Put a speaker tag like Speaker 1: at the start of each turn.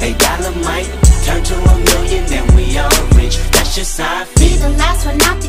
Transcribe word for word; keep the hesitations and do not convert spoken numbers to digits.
Speaker 1: A dollar might turn to a million, then we all rich. That's just how I feel.
Speaker 2: Be the last one out the